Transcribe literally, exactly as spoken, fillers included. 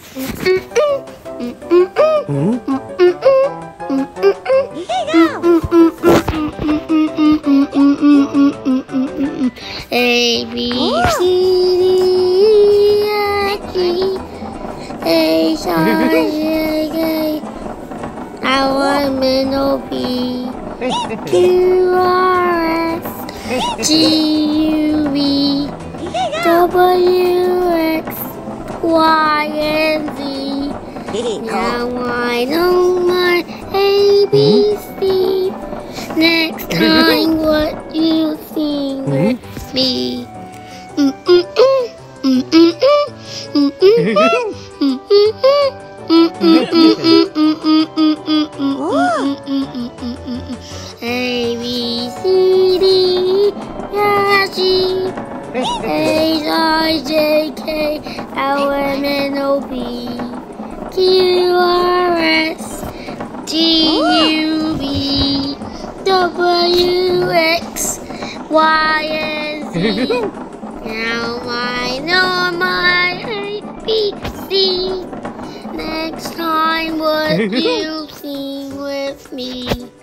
A B C D E F G H I J K L M N O P Q R S T U V W X Y and Z. Now I know my A B C. Next time, what you sing with me? A B C D F G H I J K L M N O P Q R S T U V W X Y and Z. Now I know my A B C. Next time, what you sing with me?